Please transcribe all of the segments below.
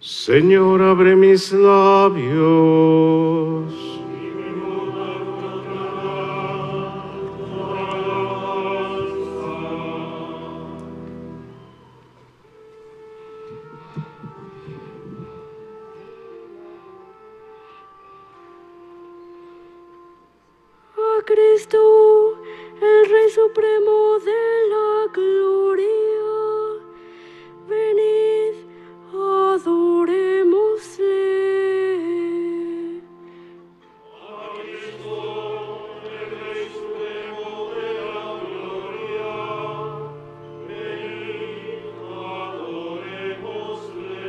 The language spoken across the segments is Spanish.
Señor, abre mis labios. A Cristo, el Rey Supremo de la Gloria, venid, adorémosle. A Cristo, el Rey Supremo de la Gloria, venid, adorémosle.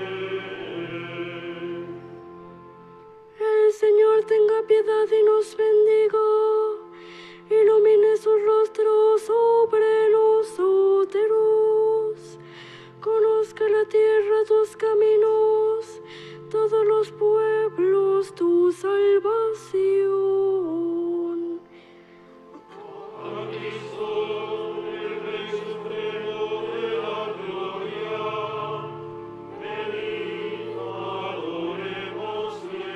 El Señor tenga piedad y nos bendiga, ilumine su rostro sobre nosotros, conozca la tierra tus caminos, todos los pueblos tu salvación. A Cristo, el Rey Supremo de la Gloria, venid, adorémosle.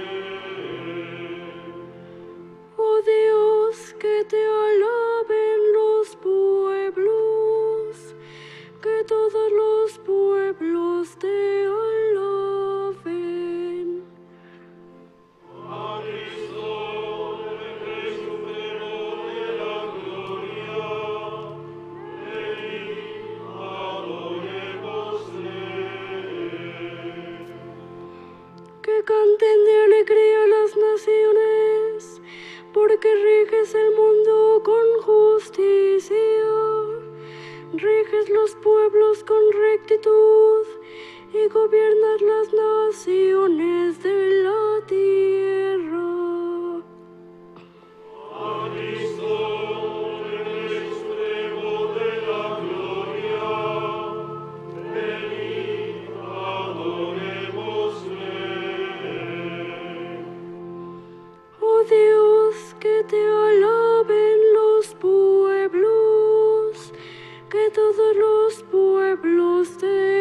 Oh Dios, que te alaben los pueblos, que todos los pueblos te alaben. A Cristo, el Rey Supremo de la Gloria, venid, adorémosle. Que canten de alegría las naciones, porque riges el mundo con justicia, riges los pueblos con rectitud y gobiernas las naciones de la tierra. A Cristo, el Rey Supremo de la Gloria, venid, adorémosle. Oh Dios, que te alaben los pueblos, que todos los pueblos te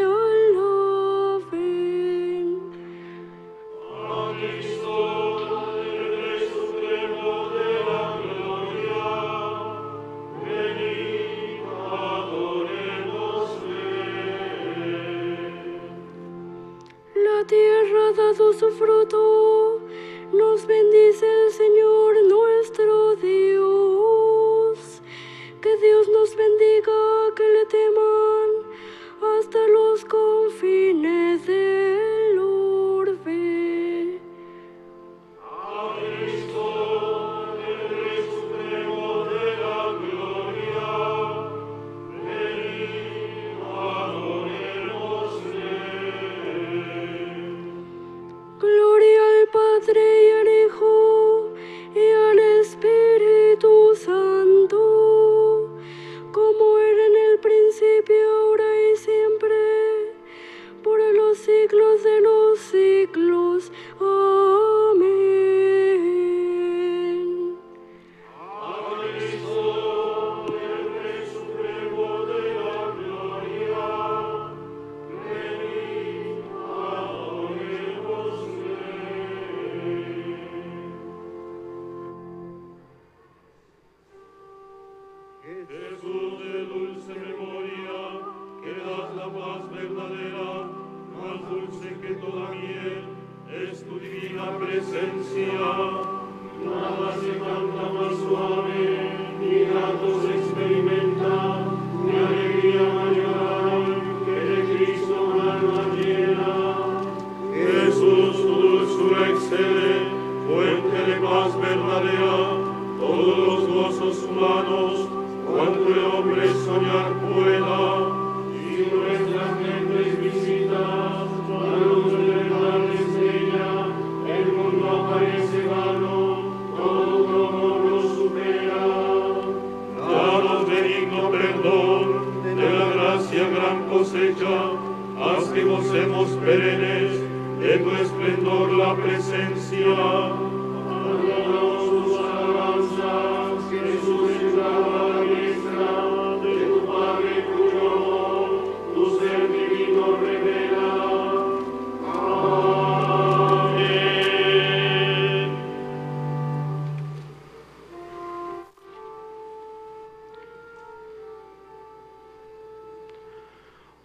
alaben. A Cristo, el Rey Supremo de la Gloria, venid, adorémosle. La tierra ha dado su fruto, nos bendice el Señor nuestro Dios. Que Dios nos bendiga, que le teman hasta los confines del orbe. A Cristo, el Rey Supremo de la Gloria, venid, adorémosle. Gloria al Padre y al Hijo y al Espíritu Santo, como era en el principio, ahora y siempre, por los siglos de los siglos. Amén. A Cristo, el Rey Supremo de la Gloria, venid, adorémosle. Jesús de dulce memoria, que das la paz verdadera, más dulce que toda miel, es tu divina presencia. Nada se canta más suave, ni grato se experimenta, ni alegría mayor que de Cristo un alma llena. Jesús, tu dulzura excede, fuente de paz verdadera, todos los gozos humanos, cuanto el hombre soñar pueda. Y nuestras mentes visitas, la luz de verdad enseña, el mundo aparece vano, todo como lo supera. Danos benigno perdón, de la gracia gran cosecha, haz que gocemos perennes, de tu esplendor la presencia. Adoramos tus alabanzas, Jesús en la diestra de tu Padre cuyo amor, tu ser divino revela.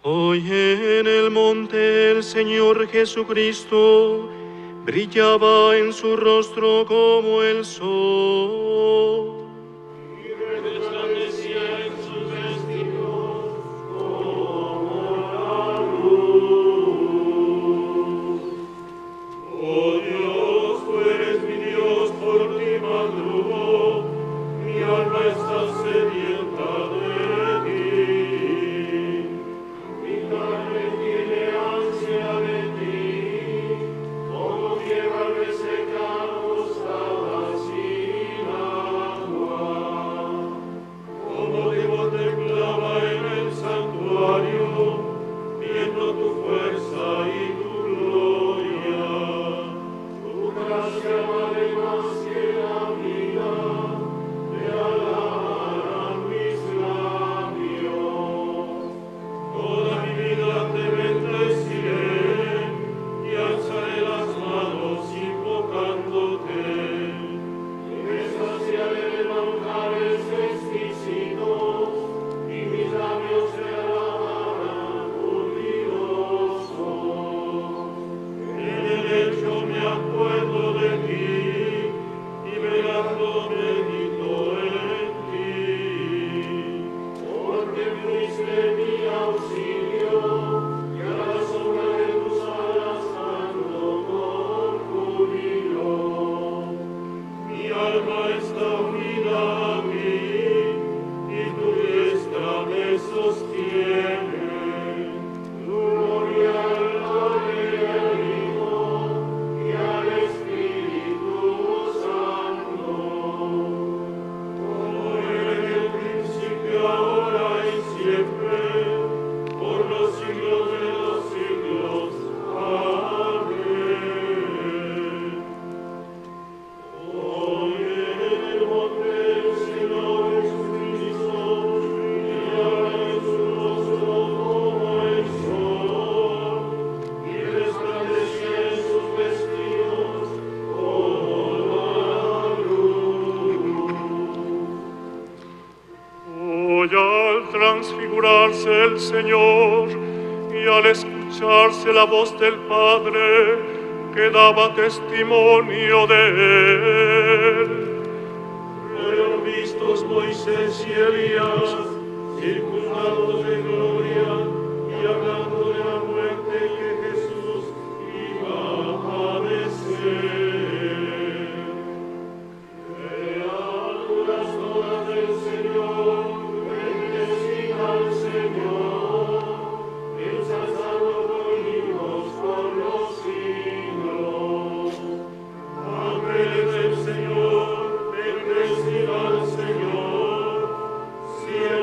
Hoy en el monte el Señor Jesucristo brillaba en su rostro como el sol. Y resplandecía en sus vestidos como la luz. Oh Dios, tú eres mi Dios, por ti madrugo, mi alma está sedienta de ti. Mi carne tiene ansia de ti, como tierra reseca postrada sin agua. Como te contemplaba en el santuario, viendo tu fuerza y tu gloria. Tu gracia vale más que la vida, te alabarán mis labios. Toda mi vida te bendeciré y alzaré las manos invocándote. Me saciaré de manjares exquisitos y mis labios te alabarán jubilosos. En el lecho me acuerdo de ti y velando medito en ti. Porque fuiste mi auxilio y a la sombra de tus alas ando con júbilo. Mi alma está unida a ti y tu diestra me sostiene. Gloria al Padre y al Hijo y al Espíritu Santo, como era en el principio, ahora y siempre, por los siglos de los siglos. Amén. Hoy en el monte del Señor Jesucristo, brillaba en su rostro como el sol, y resplandecía en sus vestidos como la luz. Hoy al transfigurarse el Señor y al escucharse la voz del Padre que daba testimonio de él, Fueron vistos Moisés y Elías, circundados de gloria y hablando de la muerte que Jesús iba a padecer. Criaturas todas del Señor, bendecid al Señor, ensalzando con himnos por los siglos. Ángeles del Señor, bendecid al Señor, cielo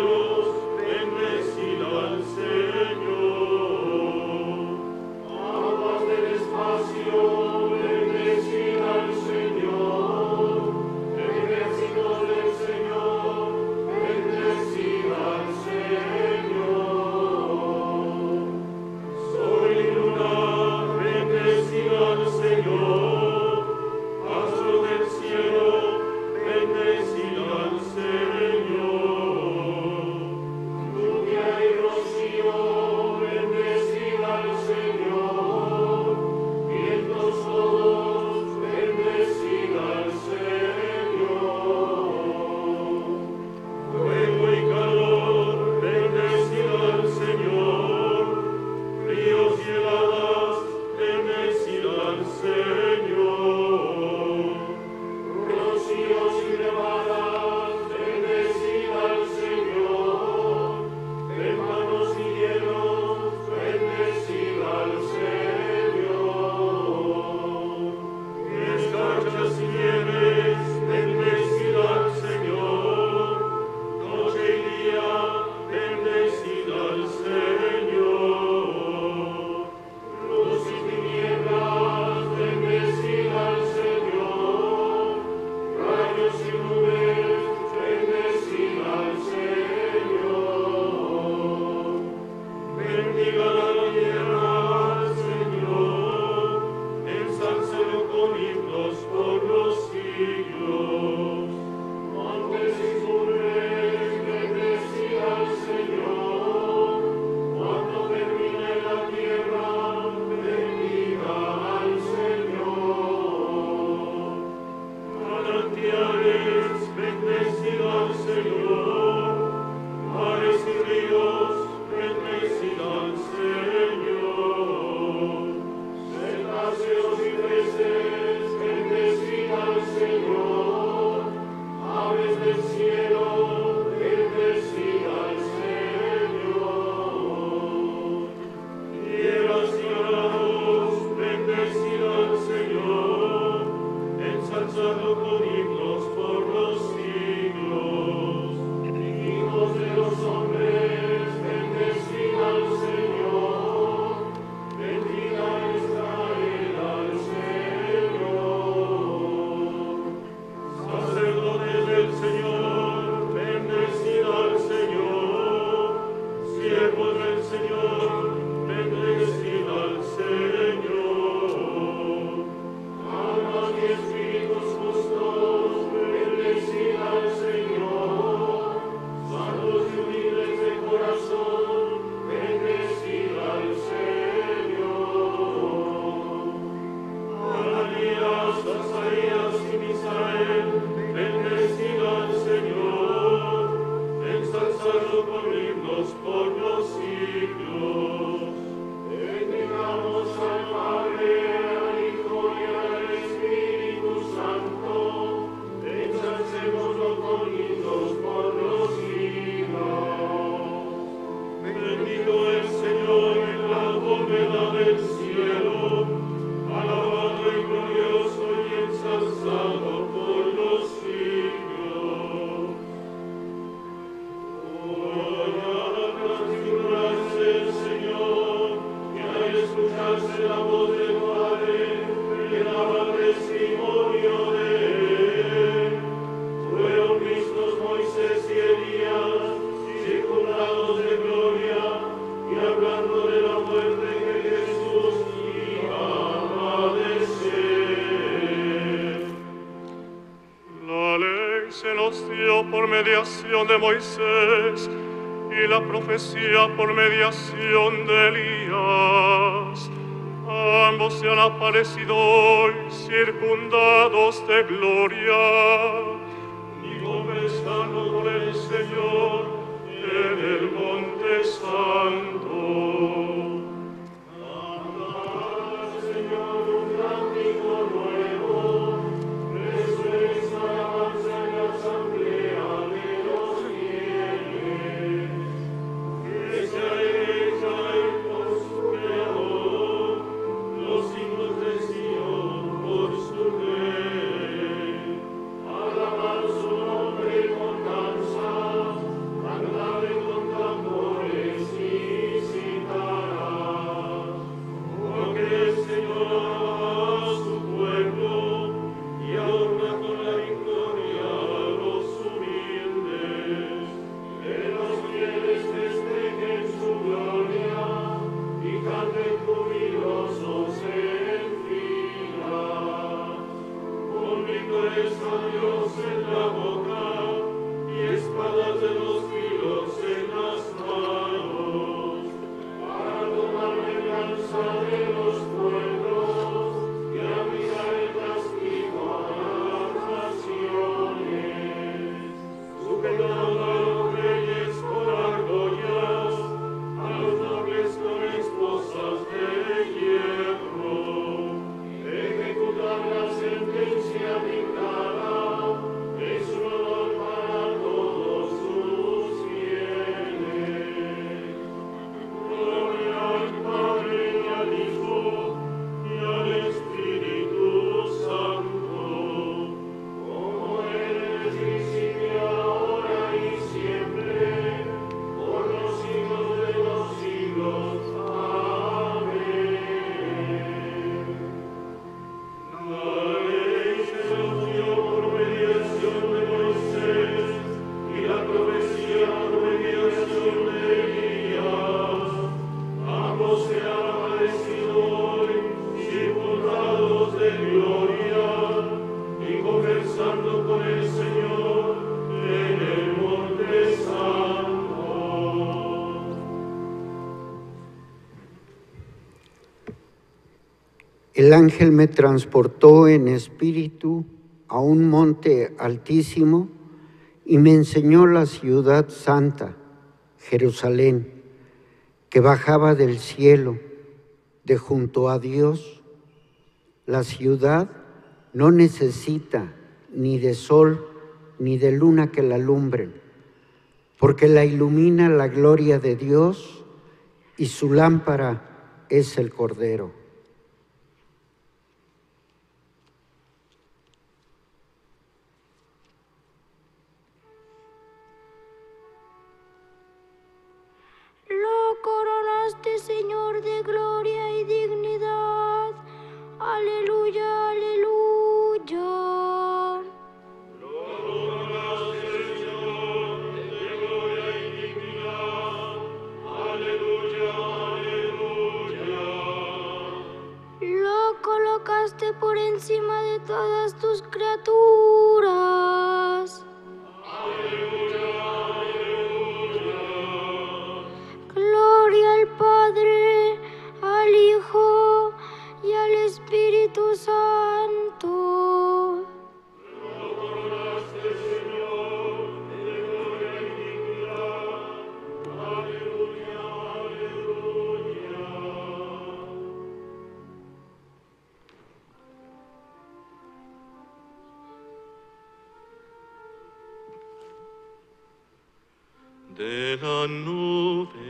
con himnos por los siglos. Bendigamos al Padre, al Hijo y al Espíritu Santo. Ensalcémoslo con himnos por los siglos. Bendito el Señor en la bóveda del cielo, alabado y glorioso y ensalzado por los siglos. Al transfigurarse el Señor y al escucharse la voz del Padre, que daba testimonio de él, fueron vistos Moisés y Elías, circundados de gloria, y hablando de la muerte que Jesús iba a padecer. La ley se nos dio por mediación de Moisés y la profecía por mediación de Elías. Ambos se han aparecido hoy circundados de gloria Y conversando con el Señor en el monte santo. Cantad, Señor, un cántico nuevo, resuena alabanza en la asamblea de los fieles. Que se alegra por su Creador, los hijos de Sion por su Rey. Alabad su nombre con danzas, cantadle con tambores y cítaras. Porque el Señor ama a su pueblo y adorna con la victoria a los humildes. Que los fieles festejen su gloria y canten jubilosos en fila. Con vítores a Dios en la boca y espadas de los filos en las manos, para tomar venganza de los pueblos y aplicar el castigo a las naciones. Sujetando a los reyes con argollas, a los nobles con esposas de hierro. Ejecutar la sentencia dictada es un honor para todos sus fieles. Gloria al Padre y al Hijo y al Espíritu Santo, como era en el principio, ahora y siempre, por los siglos de los siglos. Amén. La ley se nos dio por mediación de Moisés y la profecía por mediación de Elías. Ambos se han aparecido hoy, circundados de gloria y conversando con el Señor en el monte santo. El ángel me transportó en espíritu a un monte altísimo y me enseñó la ciudad santa, Jerusalén, que bajaba del cielo, de junto a Dios. La ciudad no necesita ni de sol ni de luna que la alumbren, porque la ilumina la gloria de Dios y su lámpara es el Cordero. Lo coronaste, Señor, de gloria y dignidad. Aleluya, aleluya. Lo colocaste por encima de todas tus criaturas. Gloria al Padre, al Hijo y al Espíritu Santo. de la nube.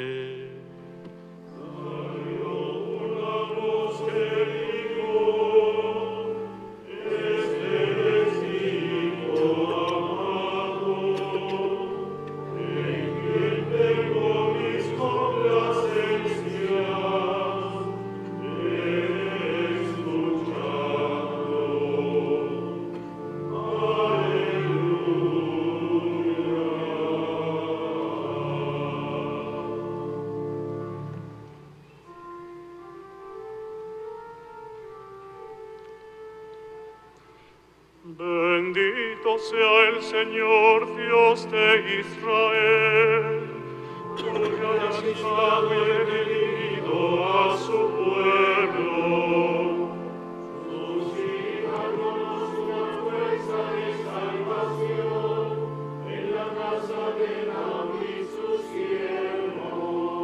Bendito sea el Señor, Dios de Israel, porque ha visitado y redimido a su pueblo. Suscítanos una fuerza de salvación en la casa de David, su siervo,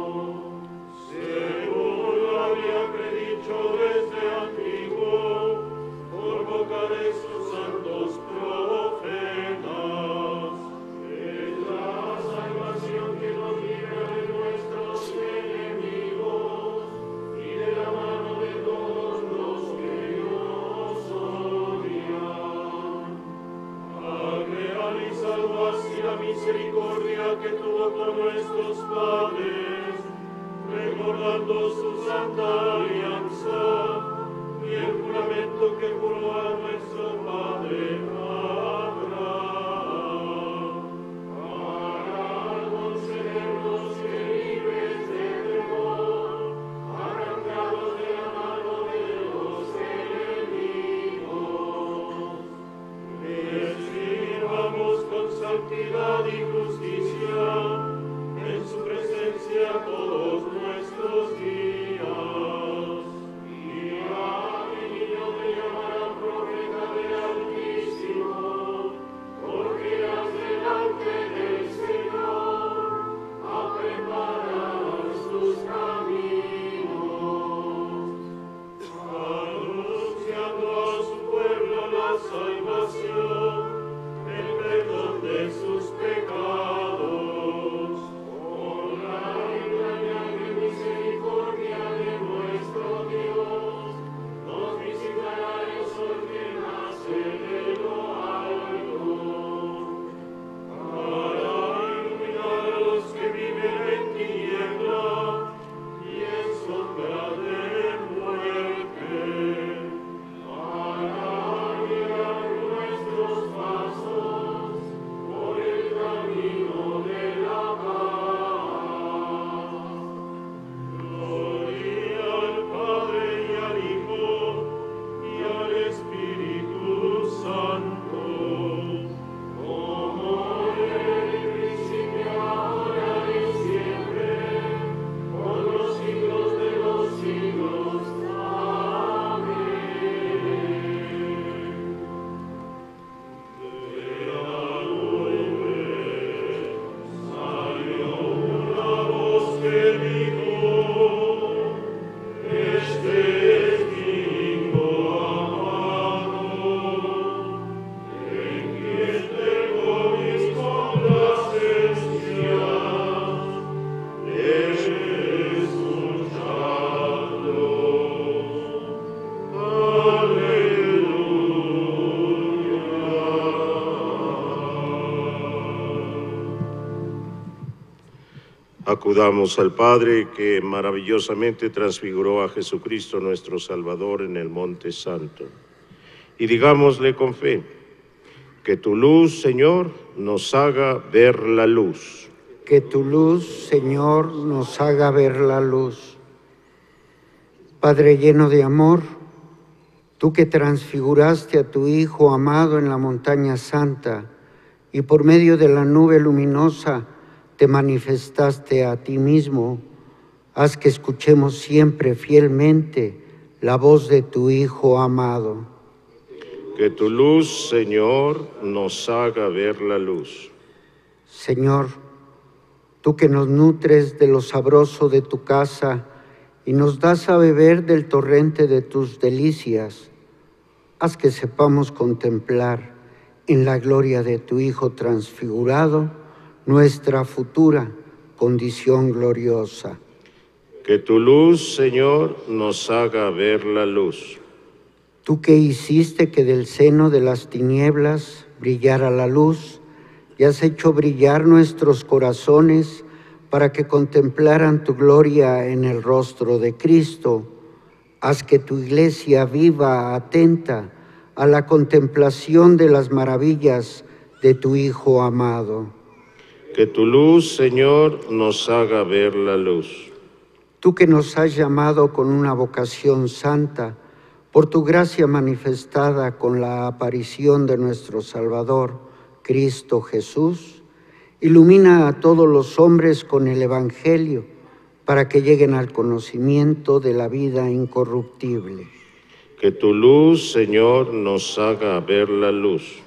según lo había predicho desde antiguo, por boca de sus santos profetas, es la salvación que nos libra de nuestros enemigos y de la mano de todos los que nos odian. Al realizar así la misericordia que tuvo con nuestros padres, recordando su santa alianza, y el juramento que juró a nuestro Padre Abraham, para concedernos que libres de temor, arrancados de la mano de los enemigos, les sirvamos con santidad y justicia en su presencia todos nuestros días. Acudamos al Padre que maravillosamente transfiguró a Jesucristo nuestro Salvador en el Monte Santo. Y digámosle con fe, que tu luz, Señor, nos haga ver la luz. Que tu luz, Señor, nos haga ver la luz. Padre lleno de amor, tú que transfiguraste a tu Hijo amado en la montaña santa y por medio de la nube luminosa te manifestaste a ti mismo, haz que escuchemos siempre fielmente la voz de tu Hijo amado. Que tu luz, Señor, nos haga ver la luz. Señor, tú que nos nutres de lo sabroso de tu casa y nos das a beber del torrente de tus delicias, haz que sepamos contemplar en la gloria de tu Hijo transfigurado nuestra futura condición gloriosa. Que tu luz, Señor, nos haga ver la luz. Tú que hiciste que del seno de las tinieblas brillara la luz, y has hecho brillar nuestros corazones para que contemplaran tu gloria en el rostro de Cristo. Haz que tu iglesia viva, atenta a la contemplación de las maravillas de tu Hijo amado. Que tu luz, Señor, nos haga ver la luz. Tú que nos has llamado con una vocación santa, por tu gracia manifestada con la aparición de nuestro Salvador, Cristo Jesús, ilumina a todos los hombres con el Evangelio, para que lleguen al conocimiento de la vida incorruptible. Que tu luz, Señor, nos haga ver la luz.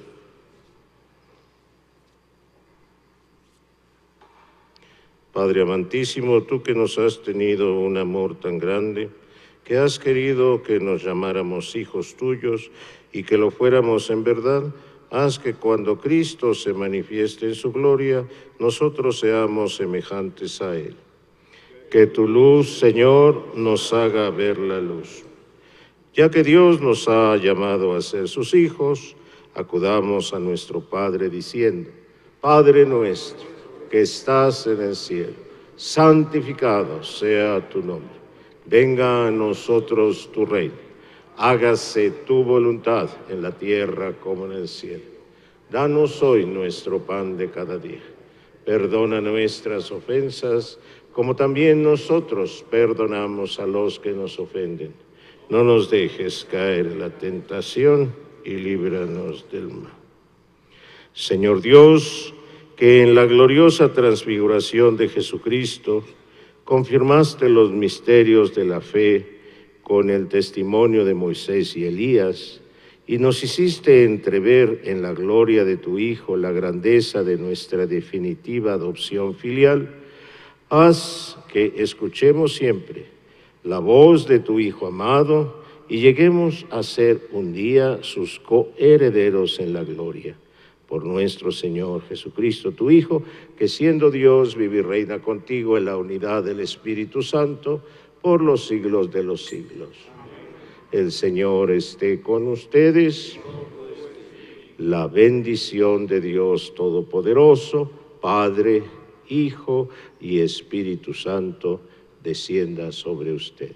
Padre amantísimo, tú que nos has tenido un amor tan grande, que has querido que nos llamáramos hijos tuyos y que lo fuéramos en verdad, haz que cuando Cristo se manifieste en su gloria, nosotros seamos semejantes a Él. Que tu luz, Señor, nos haga ver la luz. Ya que Dios nos ha llamado a ser sus hijos, acudamos a nuestro Padre diciendo: Padre nuestro, que estás en el cielo, santificado sea tu nombre. Venga a nosotros tu reino. Hágase tu voluntad en la tierra como en el cielo. Danos hoy nuestro pan de cada día. Perdona nuestras ofensas, como también nosotros perdonamos a los que nos ofenden. No nos dejes caer en la tentación y líbranos del mal. Señor Dios, que en la gloriosa transfiguración de Jesucristo confirmaste los misterios de la fe con el testimonio de Moisés y Elías, y nos hiciste entrever en la gloria de tu Hijo la grandeza de nuestra definitiva adopción filial, haz que escuchemos siempre la voz de tu Hijo amado y lleguemos a ser un día sus coherederos en la gloria. Por nuestro Señor Jesucristo, tu Hijo, que siendo Dios vive y reina contigo en la unidad del Espíritu Santo por los siglos de los siglos. El Señor esté con ustedes. La bendición de Dios Todopoderoso, Padre, Hijo y Espíritu Santo, descienda sobre ustedes.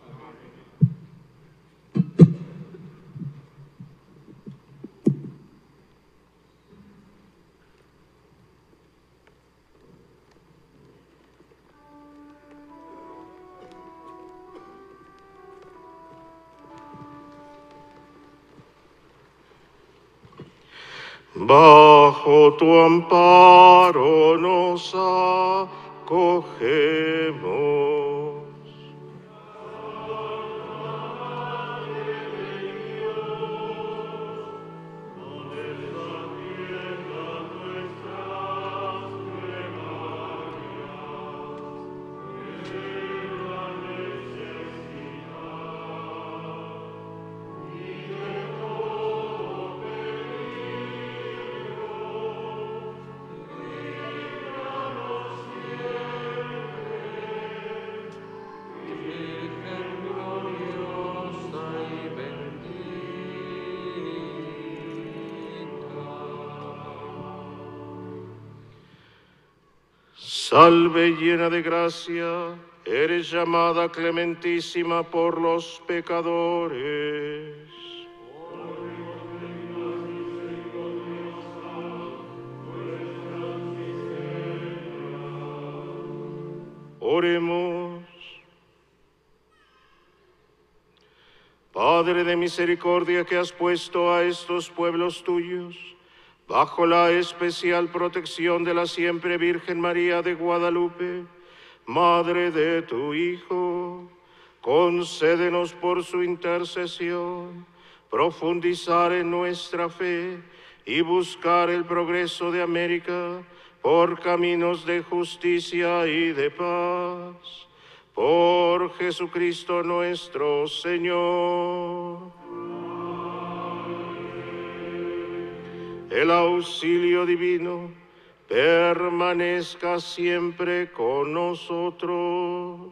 Bajo tu amparo nos acogemos. Salve llena de gracia, eres llamada clementísima por los pecadores. Oremos. Padre de misericordia, que has puesto a estos pueblos tuyos bajo la especial protección de la siempre Virgen María de Guadalupe, Madre de tu Hijo, concédenos por su intercesión profundizar en nuestra fe y buscar el progreso de América por caminos de justicia y de paz. Por Jesucristo nuestro Señor. El auxilio divino permanezca siempre con nosotros.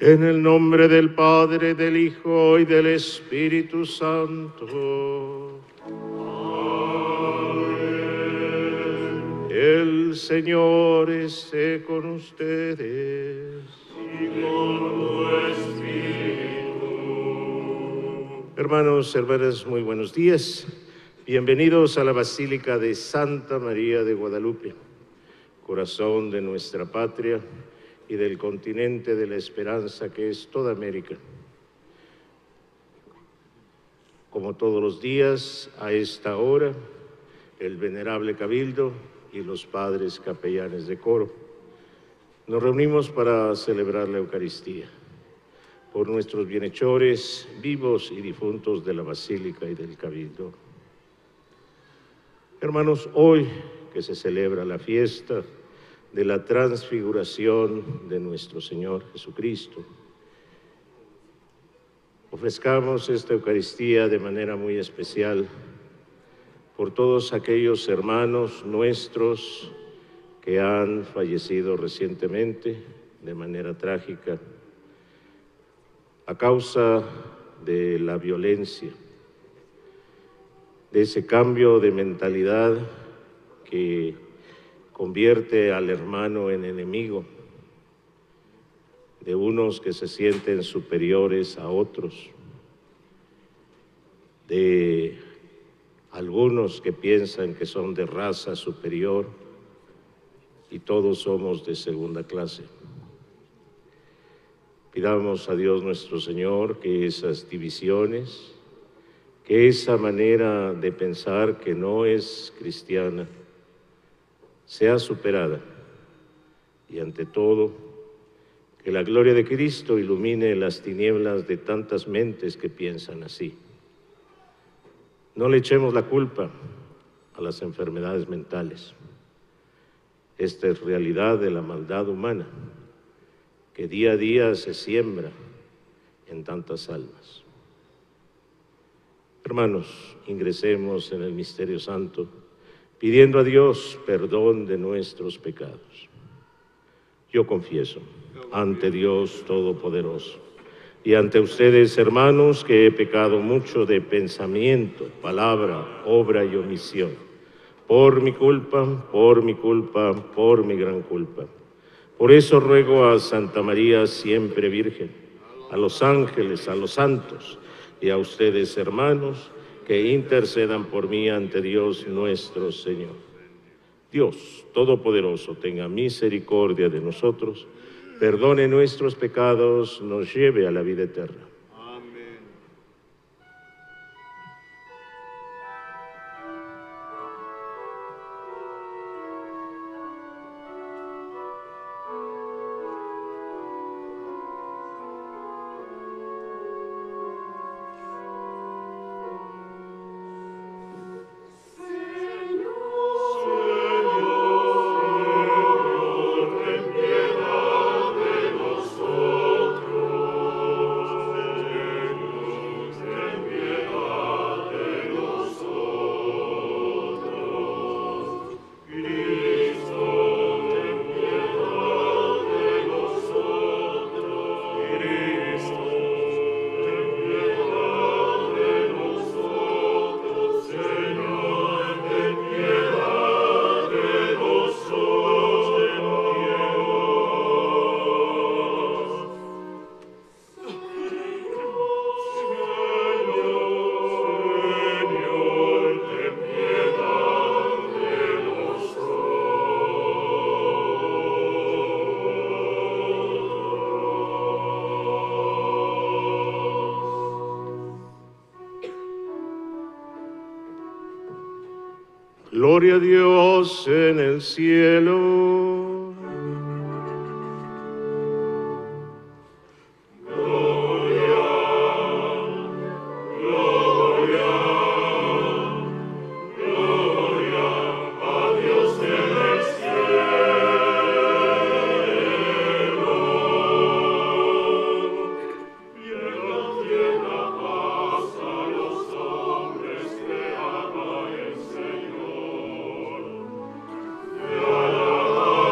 En el nombre del Padre, del Hijo y del Espíritu Santo. Amén. El Señor esté con ustedes. Y con tu espíritu. Hermanos, hermanas, muy buenos días. Bienvenidos a la Basílica de Santa María de Guadalupe, corazón de nuestra patria y del continente de la esperanza que es toda América. Como todos los días, a esta hora, el venerable cabildo y los padres capellanes de coro nos reunimos para celebrar la Eucaristía por nuestros bienhechores vivos y difuntos de la Basílica y del Cabildo. Hermanos, hoy que se celebra la fiesta de la transfiguración de nuestro Señor Jesucristo, ofrezcamos esta Eucaristía de manera muy especial por todos aquellos hermanos nuestros que han fallecido recientemente de manera trágica a causa de la violencia, de ese cambio de mentalidad que convierte al hermano en enemigo, de unos que se sienten superiores a otros, de algunos que piensan que son de raza superior y todos somos de segunda clase. Pidamos a Dios nuestro Señor que esas divisiones, que esa manera de pensar que no es cristiana, sea superada y ante todo que la gloria de Cristo ilumine las tinieblas de tantas mentes que piensan así. No le echemos la culpa a las enfermedades mentales. Esta es realidad de la maldad humana que día a día se siembra en tantas almas. Hermanos, ingresemos en el misterio santo pidiendo a Dios perdón de nuestros pecados. Yo confieso ante Dios Todopoderoso y ante ustedes, hermanos, que he pecado mucho de pensamiento, palabra, obra y omisión, por mi culpa, por mi gran culpa. Por eso ruego a Santa María, siempre Virgen, a los ángeles, a los santos y a ustedes, hermanos, que intercedan por mí ante Dios nuestro Señor. Dios Todopoderoso tenga misericordia de nosotros, perdone nuestros pecados, nos lleve a la vida eterna. Amén. Gloria a Dios en el cielo. Amén.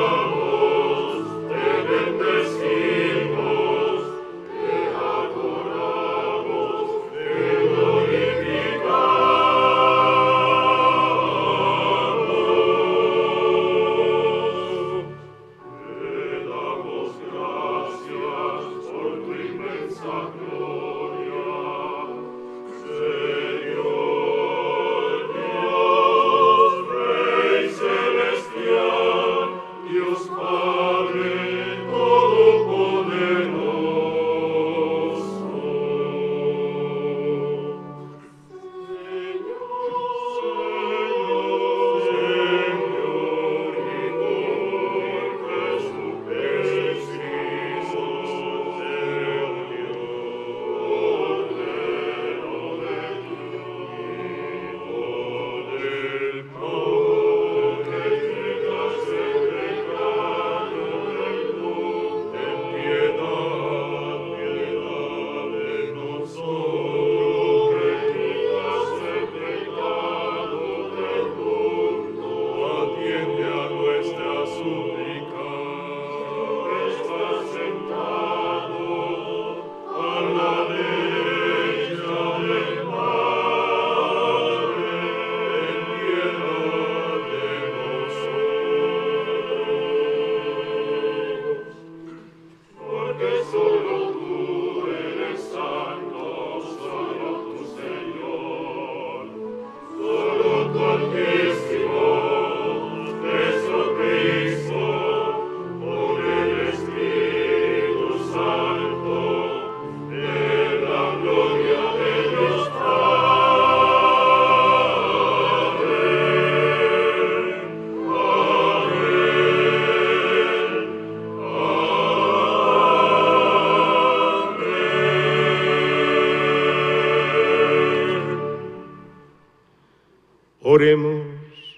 Oremos.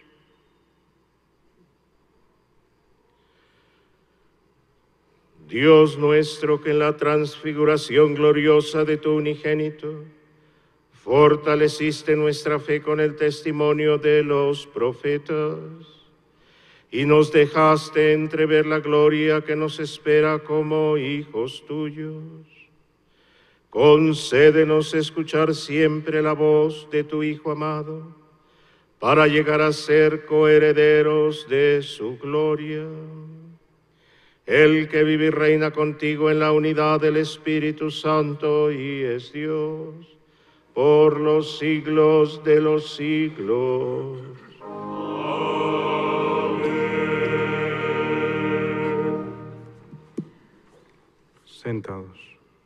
Dios nuestro, que en la transfiguración gloriosa de tu unigénito fortaleciste nuestra fe con el testimonio de los profetas y nos dejaste entrever la gloria que nos espera como hijos tuyos. Concédenos escuchar siempre la voz de tu Hijo amado, para llegar a ser coherederos de su gloria. El que vive y reina contigo en la unidad del Espíritu Santo y es Dios, por los siglos de los siglos. Amén. Sentados.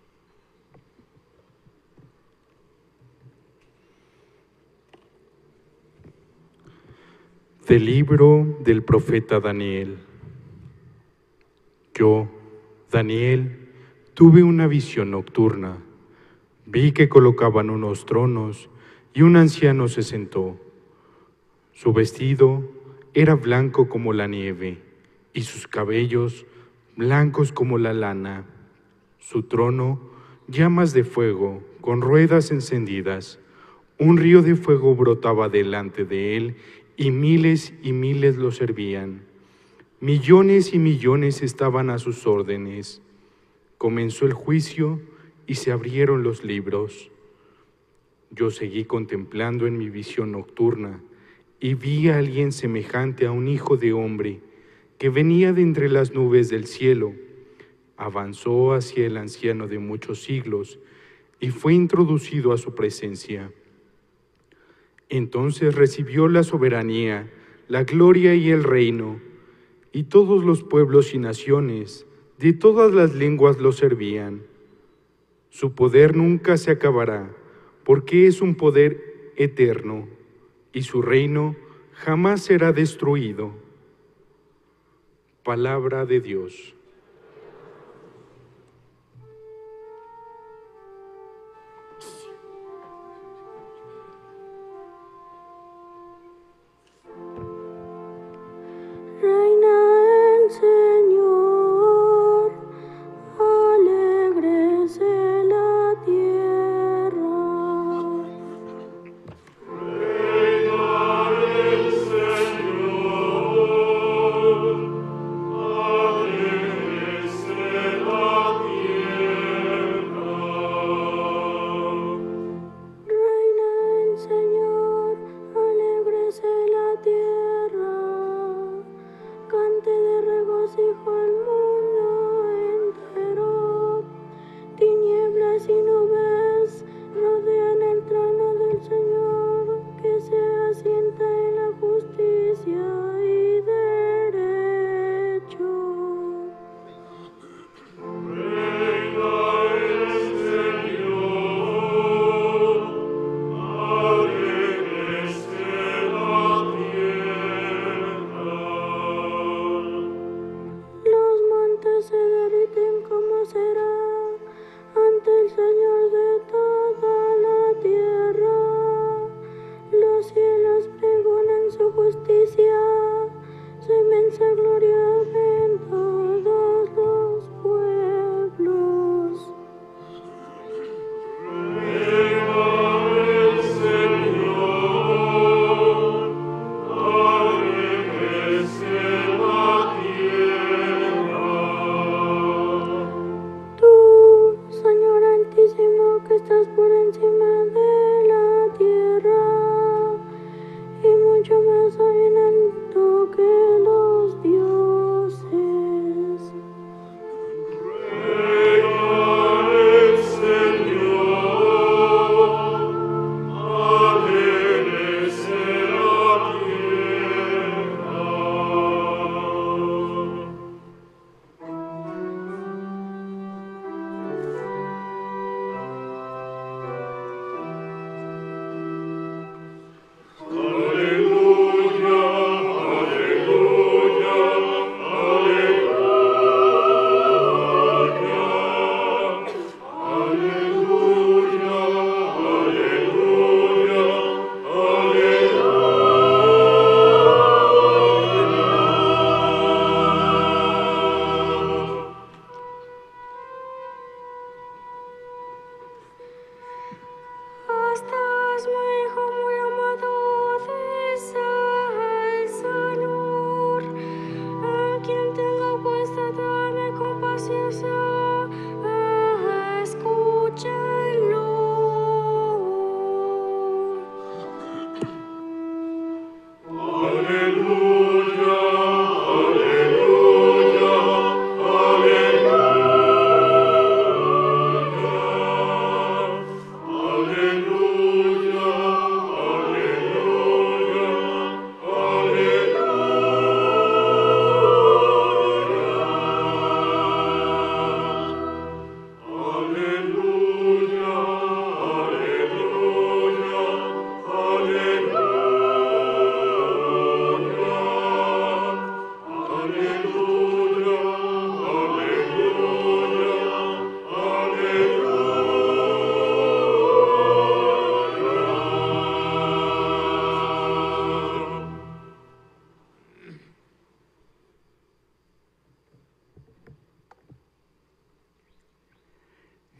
Del libro del profeta Daniel. Yo, Daniel, tuve una visión nocturna. Vi que colocaban unos tronos y un anciano se sentó. Su vestido era blanco como la nieve y sus cabellos blancos como la lana. Su trono, llamas de fuego con ruedas encendidas. Un río de fuego brotaba delante de él y miles lo servían. Millones y millones estaban a sus órdenes. Comenzó el juicio y se abrieron los libros. Yo seguí contemplando en mi visión nocturna y vi a alguien semejante a un hijo de hombre que venía de entre las nubes del cielo. Avanzó hacia el anciano de muchos siglos y fue introducido a su presencia. Entonces recibió la soberanía, la gloria y el reino, y todos los pueblos y naciones, de todas las lenguas lo servían. Su poder nunca se acabará, porque es un poder eterno, y su reino jamás será destruido. Palabra de Dios. Señor, alégrese la tierra. Reina el Señor, alégrese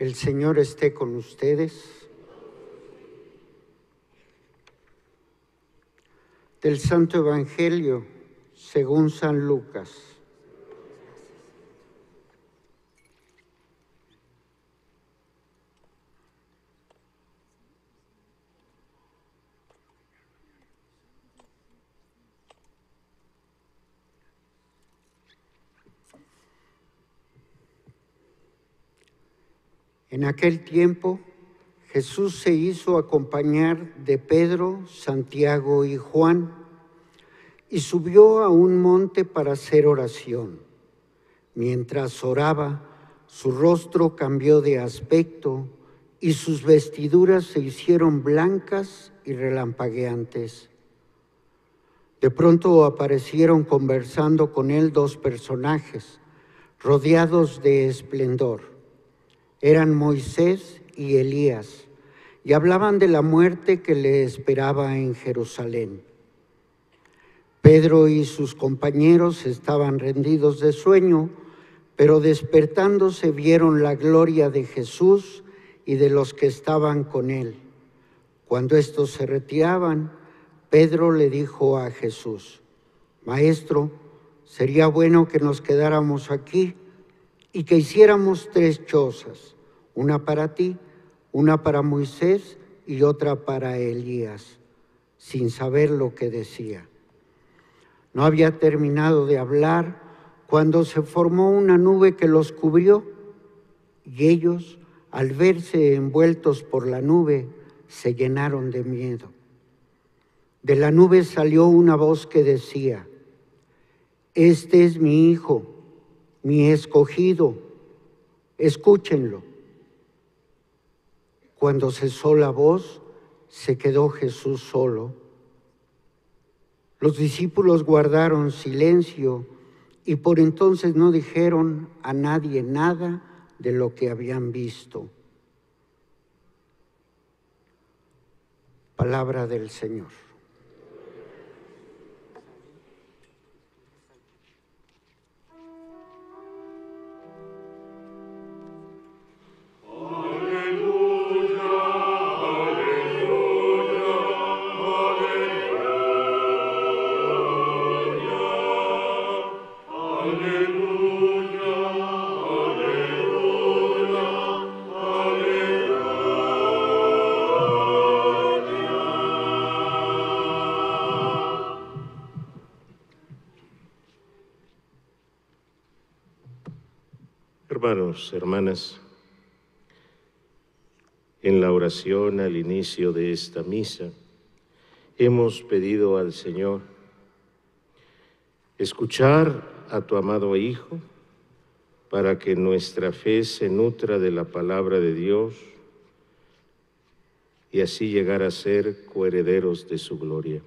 El Señor esté con ustedes. Del Santo Evangelio según San Lucas. En aquel tiempo, Jesús se hizo acompañar de Pedro, Santiago y Juan, y subió a un monte para hacer oración. Mientras oraba, su rostro cambió de aspecto y sus vestiduras se hicieron blancas y relampagueantes. De pronto aparecieron conversando con él dos personajes, rodeados de esplendor. Eran Moisés y Elías, y hablaban de la muerte que le esperaba en Jerusalén. Pedro y sus compañeros estaban rendidos de sueño, pero despertándose vieron la gloria de Jesús y de los que estaban con él. Cuando estos se retiraban, Pedro le dijo a Jesús: Maestro, sería bueno que nos quedáramos aquí y que hiciéramos 3 chozas, una para ti, una para Moisés y otra para Elías, sin saber lo que decía. No había terminado de hablar cuando se formó una nube que los cubrió, y ellos, al verse envueltos por la nube, se llenaron de miedo. De la nube salió una voz que decía: Este es mi Hijo, mi escogido, escúchenlo. Cuando cesó la voz, se quedó Jesús solo. Los discípulos guardaron silencio y por entonces no dijeron a nadie nada de lo que habían visto. Palabra del Señor. Hermanos, hermanas, en la oración al inicio de esta misa, hemos pedido al Señor escuchar a tu amado Hijo para que nuestra fe se nutra de la palabra de Dios y así llegar a ser coherederos de su gloria.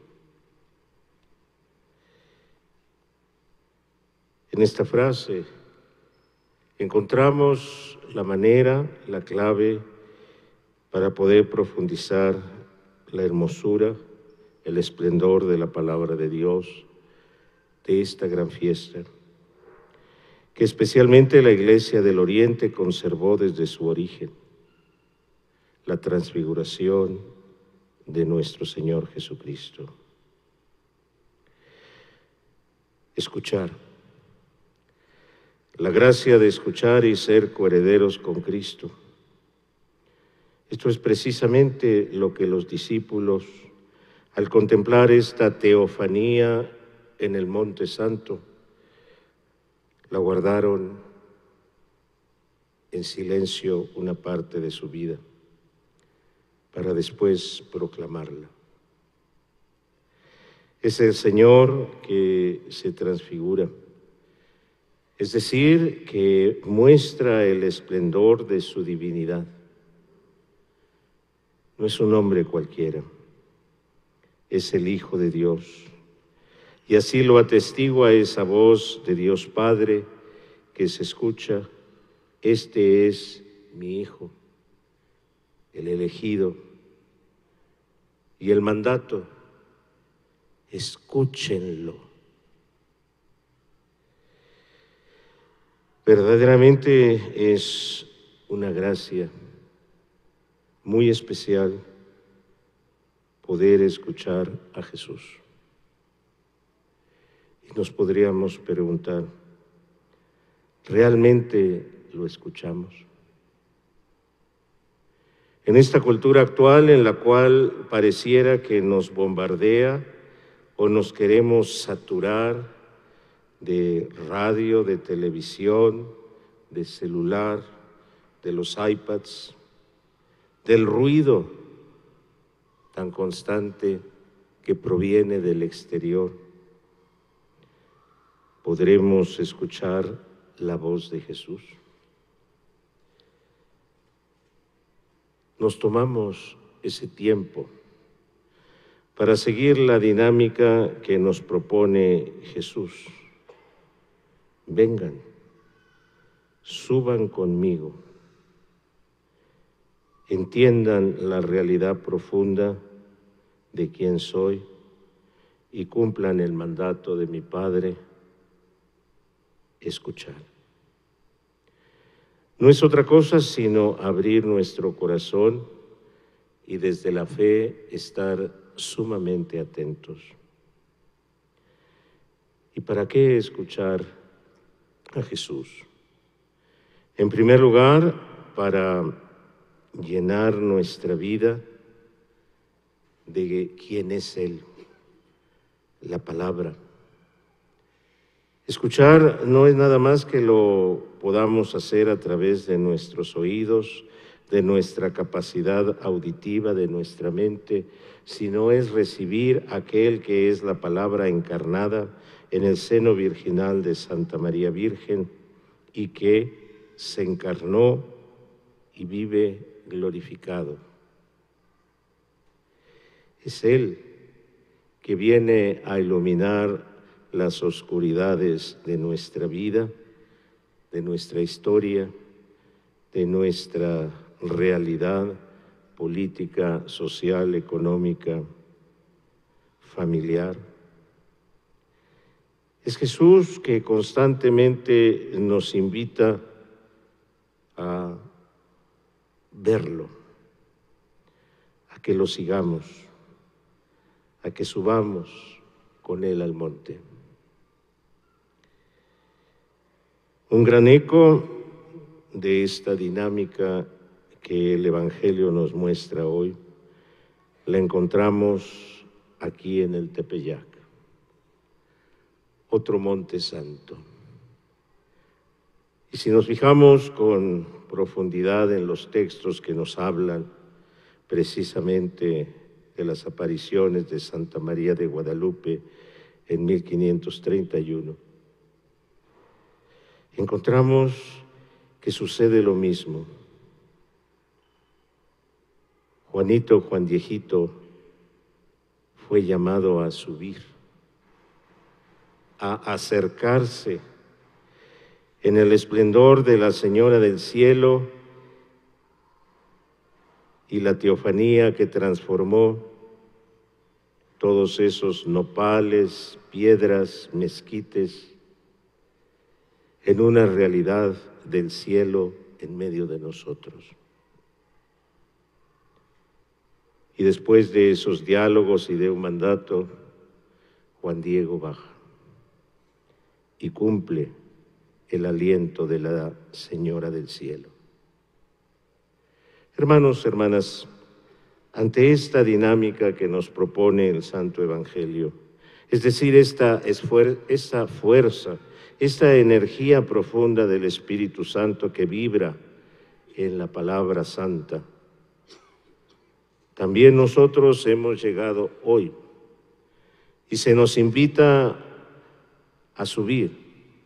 En esta frase encontramos la manera, la clave para poder profundizar la hermosura, el esplendor de la palabra de Dios, de esta gran fiesta, que especialmente la Iglesia del Oriente conservó desde su origen, la transfiguración de nuestro Señor Jesucristo. Escuchar. La gracia de escuchar y ser coherederos con Cristo. Esto es precisamente lo que los discípulos, al contemplar esta teofanía en el Monte Santo, la guardaron en silencio una parte de su vida, para después proclamarla. Es el Señor que se transfigura, es decir, que muestra el esplendor de su divinidad. No es un hombre cualquiera, es el Hijo de Dios. Y así lo atestigua esa voz de Dios Padre que se escucha: Este es mi Hijo, el elegido. Y el mandato: escúchenlo. Verdaderamente es una gracia muy especial poder escuchar a Jesús. Y nos podríamos preguntar, ¿realmente lo escuchamos? En esta cultura actual en la cual pareciera que nos bombardea o nos queremos saturar de radio, de televisión, de celular, de los iPads, del ruido tan constante que proviene del exterior, ¿podremos escuchar la voz de Jesús? Nos tomamos ese tiempo para seguir la dinámica que nos propone Jesús. Vengan, suban conmigo, entiendan la realidad profunda de quién soy y cumplan el mandato de mi Padre, escuchar. No es otra cosa sino abrir nuestro corazón y desde la fe estar sumamente atentos. ¿Y para qué escuchar a Jesús? En primer lugar, para llenar nuestra vida de quién es Él, la palabra. Escuchar no es nada más que lo podamos hacer a través de nuestros oídos, de nuestra capacidad auditiva, de nuestra mente, sino es recibir aquel que es la palabra encarnada en el seno virginal de Santa María Virgen y que se encarnó y vive glorificado. Es Él que viene a iluminar las oscuridades de nuestra vida, de nuestra historia, de nuestra realidad política, social, económica, familiar. Es Jesús que constantemente nos invita a verlo, a que lo sigamos, a que subamos con Él al monte. Un gran eco de esta dinámica que el Evangelio nos muestra hoy, la encontramos aquí en el Tepeyac, otro monte santo. Y si nos fijamos con profundidad en los textos que nos hablan precisamente de las apariciones de Santa María de Guadalupe en 1531, encontramos que sucede lo mismo. Juan Viejito, fue llamado a subir, a acercarse en el esplendor de la Señora del Cielo y la teofanía que transformó todos esos nopales, piedras, mezquites, en una realidad del cielo en medio de nosotros. Y después de esos diálogos y de un mandato, Juan Diego baja y cumple el aliento de la Señora del Cielo. Hermanos, hermanas, ante esta dinámica que nos propone el Santo Evangelio, es decir, esta fuerza, esta energía profunda del Espíritu Santo que vibra en la palabra santa, también nosotros hemos llegado hoy y se nos invita a subir.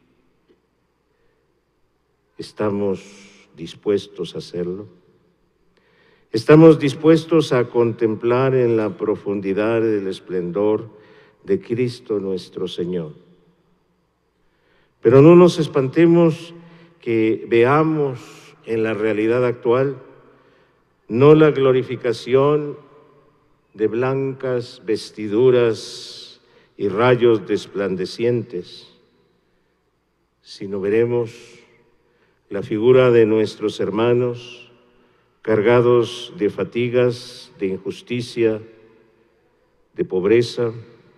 ¿Estamos dispuestos a hacerlo? ¿Estamos dispuestos a contemplar en la profundidad del esplendor de Cristo nuestro Señor? Pero no nos espantemos que veamos en la realidad actual no la glorificación de blancas vestiduras y rayos desplandecientes, sino veremos la figura de nuestros hermanos cargados de fatigas, de injusticia, de pobreza,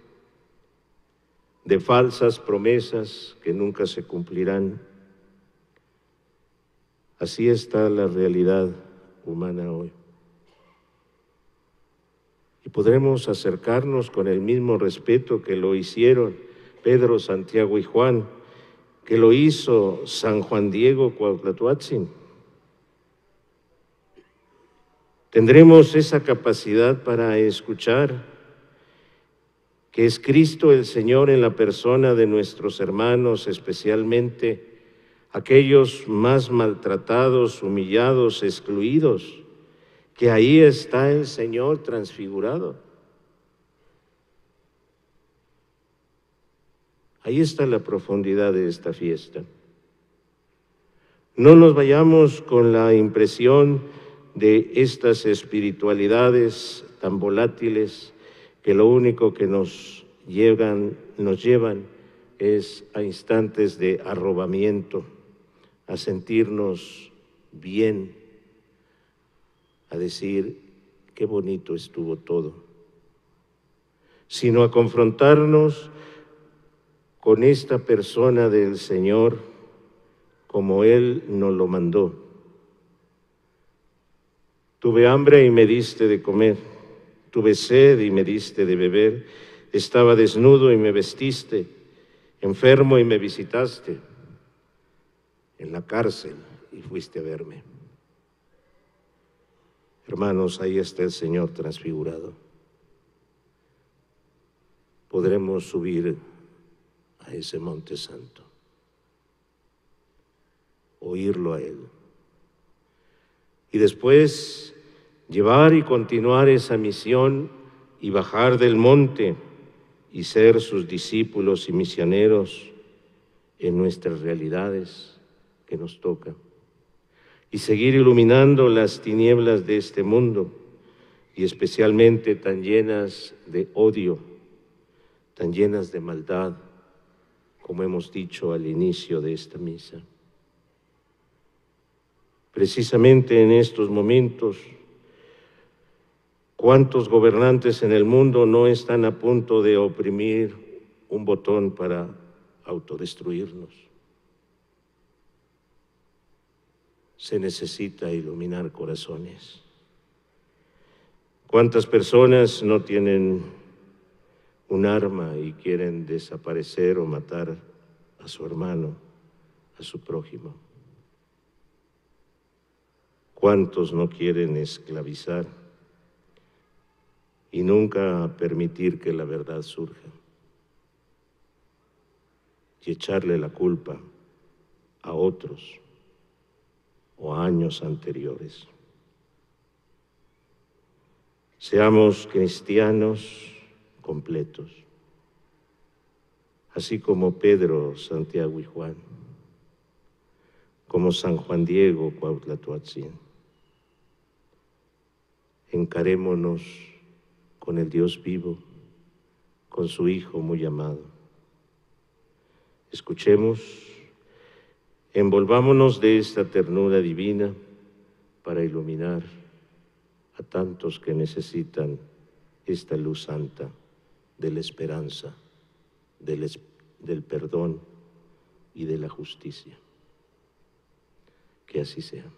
de falsas promesas que nunca se cumplirán. Así está la realidad humana hoy. Y podremos acercarnos con el mismo respeto que lo hicieron Pedro, Santiago y Juan, que lo hizo San Juan Diego Cuauhtlatoatzin. Tendremos esa capacidad para escuchar que es Cristo el Señor en la persona de nuestros hermanos, especialmente aquellos más maltratados, humillados, excluidos, que ahí está el Señor transfigurado. Ahí está la profundidad de esta fiesta. No nos vayamos con la impresión de estas espiritualidades tan volátiles que lo único que nos llevan es a instantes de arrobamiento, a sentirnos bien, a decir qué bonito estuvo todo, sino a confrontarnos con esta persona del Señor como Él nos lo mandó. Tuve hambre y me diste de comer, tuve sed y me diste de beber, estaba desnudo y me vestiste, enfermo y me visitaste, en la cárcel y fuiste a verme. Hermanos, ahí está el Señor transfigurado. Podremos subir a ese monte santo, oírlo a Él, y después llevar y continuar esa misión y bajar del monte y ser sus discípulos y misioneros en nuestras realidades que nos toca, y seguir iluminando las tinieblas de este mundo, y especialmente tan llenas de odio, tan llenas de maldad, como hemos dicho al inicio de esta misa. Precisamente en estos momentos, ¿cuántos gobernantes en el mundo no están a punto de oprimir un botón para autodestruirnos? Se necesita iluminar corazones. ¿Cuántas personas no tienen un arma y quieren desaparecer o matar a su hermano, a su prójimo? ¿Cuántos no quieren esclavizar y nunca permitir que la verdad surja y echarle la culpa a otros o a años anteriores? Seamos cristianos completos, así como Pedro, Santiago y Juan, como San Juan Diego Cuauhtlatoatzin. Encarémonos con el Dios vivo, con su Hijo muy amado. Escuchemos, envolvámonos de esta ternura divina para iluminar a tantos que necesitan esta luz santa de la esperanza, del perdón y de la justicia. Que así sea.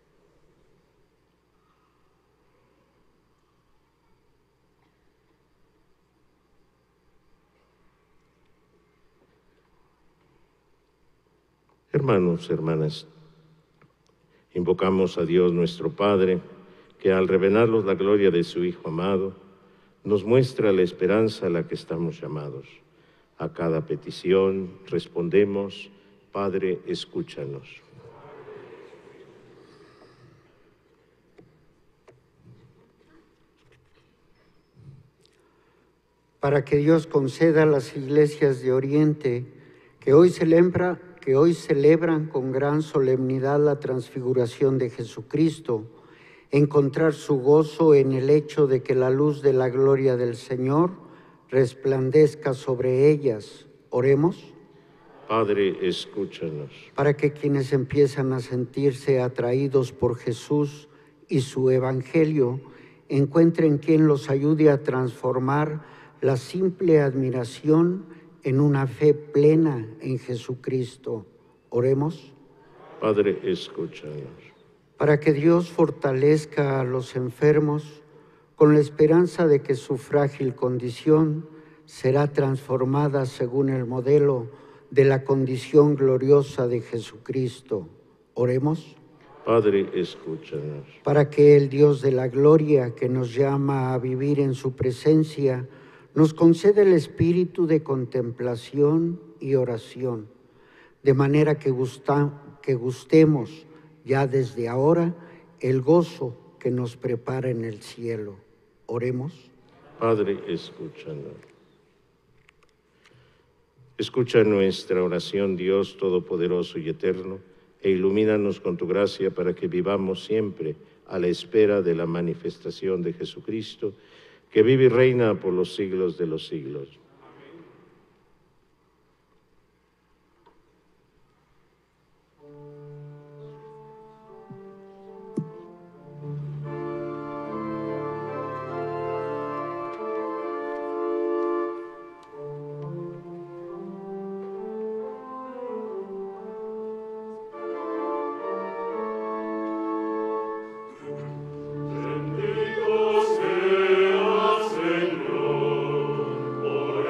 Hermanos, hermanas, invocamos a Dios nuestro Padre, que al revelarnos la gloria de su Hijo amado, nos muestra la esperanza a la que estamos llamados. A cada petición respondemos, Padre, escúchanos. Para que Dios conceda a las iglesias de Oriente que hoy celebran con gran solemnidad la transfiguración de Jesucristo, encontrar su gozo en el hecho de que la luz de la gloria del Señor resplandezca sobre ellas. Oremos. Padre, escúchanos. Para que quienes empiezan a sentirse atraídos por Jesús y su Evangelio encuentren quien los ayude a transformar la simple admiración en una fe plena en Jesucristo. Oremos. Padre, escúchanos. Para que Dios fortalezca a los enfermos con la esperanza de que su frágil condición será transformada según el modelo de la condición gloriosa de Jesucristo. Oremos. Padre, escúchanos. Para que el Dios de la gloria, que nos llama a vivir en su presencia, nos conceda el espíritu de contemplación y oración, de manera que gustemos ya desde ahora el gozo que nos prepara en el cielo. Oremos. Padre, escúchanos. Escucha nuestra oración, Dios Todopoderoso y Eterno, e ilumínanos con tu gracia para que vivamos siempre a la espera de la manifestación de Jesucristo, que vive y reina por los siglos de los siglos. Bendito sea, Señor, por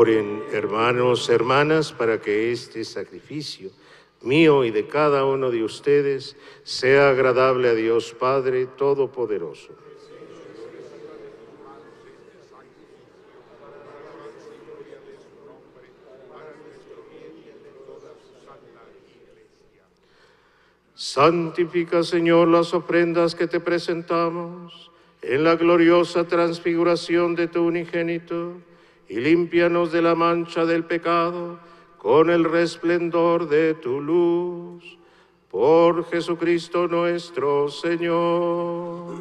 Oren, hermanos, hermanas, para que este sacrificio mío y de cada uno de ustedes sea agradable a Dios Padre Todopoderoso. Santifica, Señor, las ofrendas que te presentamos en la gloriosa transfiguración de tu unigénito, y límpianos de la mancha del pecado con el resplendor de tu luz. Por Jesucristo nuestro Señor.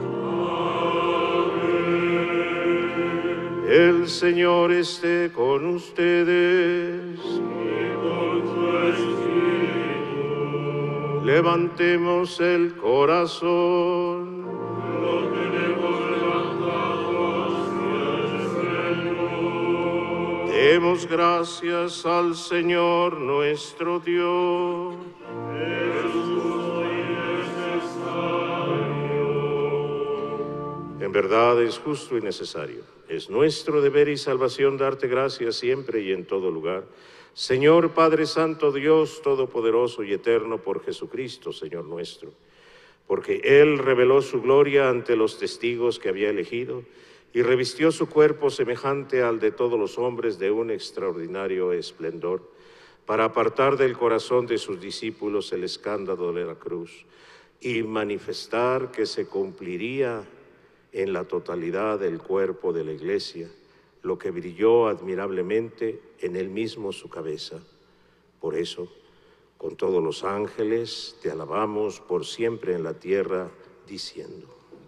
Amén. El Señor esté con ustedes. Y con tu espíritu. Levantemos el corazón. Lo tenemos levantado hacia el Señor. Demos gracias al Señor nuestro Dios. En verdad es justo y necesario. Es nuestro deber y salvación darte gracias siempre y en todo lugar. Señor Padre Santo, Dios Todopoderoso y Eterno, por Jesucristo, Señor nuestro. Porque Él reveló su gloria ante los testigos que había elegido y revistió su cuerpo semejante al de todos los hombres de un extraordinario esplendor, para apartar del corazón de sus discípulos el escándalo de la cruz y manifestar que se cumpliría en la totalidad del cuerpo de la Iglesia, lo que brilló admirablemente en él mismo su cabeza. Por eso, con todos los ángeles, te alabamos por siempre en la tierra, diciendo: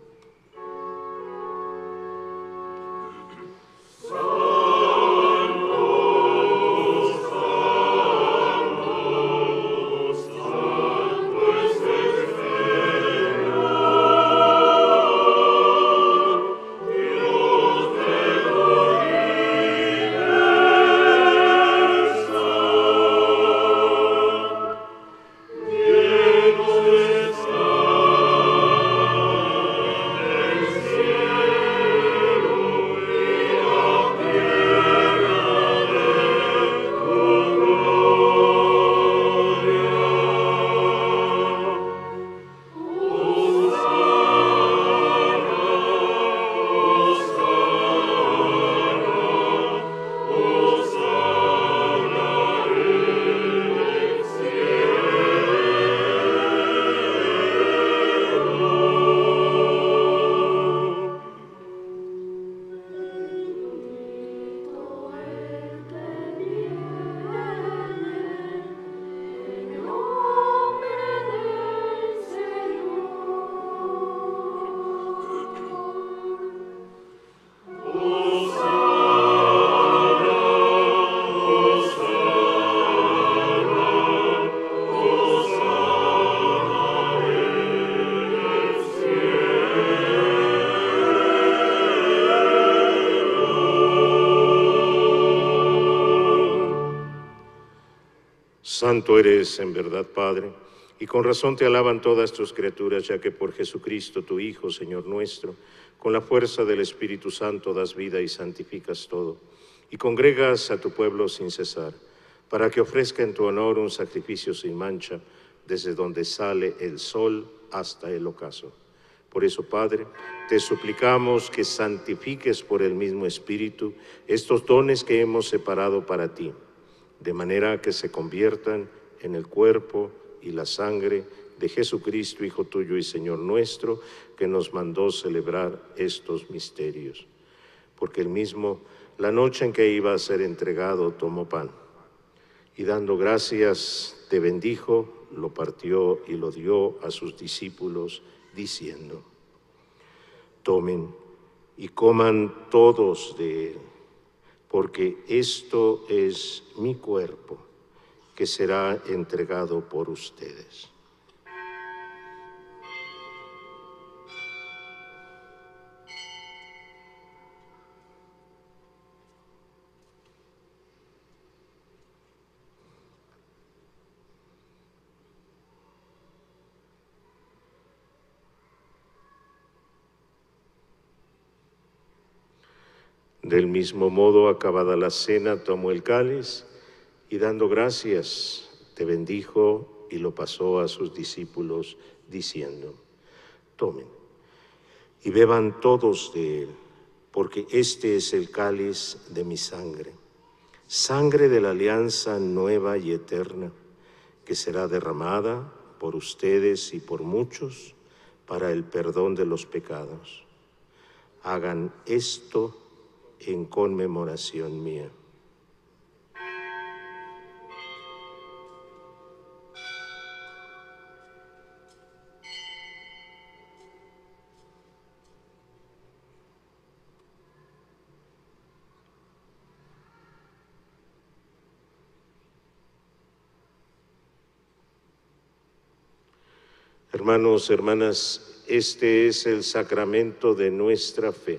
Santo eres en verdad, Padre, y con razón te alaban todas tus criaturas, ya que por Jesucristo, tu Hijo, Señor nuestro, con la fuerza del Espíritu Santo das vida y santificas todo, y congregas a tu pueblo sin cesar, para que ofrezca en tu honor un sacrificio sin mancha, desde donde sale el sol hasta el ocaso. Por eso, Padre, te suplicamos que santifiques por el mismo Espíritu estos dones que hemos separado para ti, de manera que se conviertan en el cuerpo y la sangre de Jesucristo, Hijo tuyo y Señor nuestro, que nos mandó celebrar estos misterios. Porque él mismo, la noche en que iba a ser entregado, tomó pan, y dando gracias, te bendijo, lo partió y lo dio a sus discípulos, diciendo: tomen y coman todos de él, porque esto es mi cuerpo, que será entregado por ustedes. Del mismo modo, acabada la cena, tomó el cáliz y dando gracias, te bendijo y lo pasó a sus discípulos, diciendo: tomen y beban todos de él, porque este es el cáliz de mi sangre, sangre de la alianza nueva y eterna, que será derramada por ustedes y por muchos para el perdón de los pecados. Hagan esto en conmemoración mía. Hermanos, hermanas, este es el sacramento de nuestra fe.